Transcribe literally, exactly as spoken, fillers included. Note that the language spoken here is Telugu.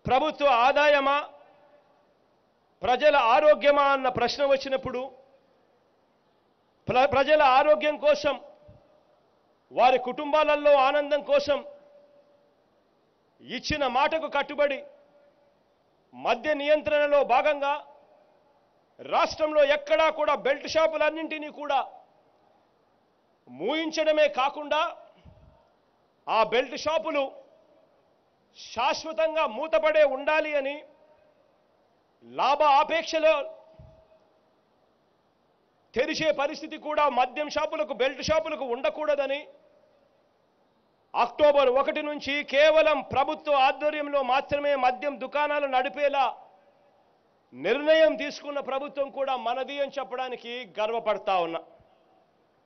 ప్రభుత్వ ఆదాయమా ప్రజల ఆరోగ్యమా అన్న ప్రశ్న వచ్చినప్పుడు ప్రజల ఆరోగ్యం కోసం వారి కుటుంబాలలో ఆనందం కోసం ఇచ్చిన మాటకు కట్టుబడి మద్య నియంత్రణలో భాగంగా రాష్ట్రంలో ఎక్కడా కూడా బెల్ట్ షాపులన్నింటినీ కూడా మూయించడమే కాకుండా ఆ బెల్ట్ షాపులు శాశ్వతంగా మూతపడే ఉండాలి అని లాభ ఆపేక్షలో తెరిచే పరిస్థితి కూడా మద్యం షాపులకు బెల్ట్ షాపులకు ఉండకూడదని అక్టోబర్ ఒకటి నుంచి కేవలం ప్రభుత్వ ఆధ్వర్యంలో మాత్రమే మద్యం దుకాణాలు నడిపేలా నిర్ణయం తీసుకున్న ప్రభుత్వం కూడా మనది అని చెప్పడానికి గర్వపడతా ఉన్నా.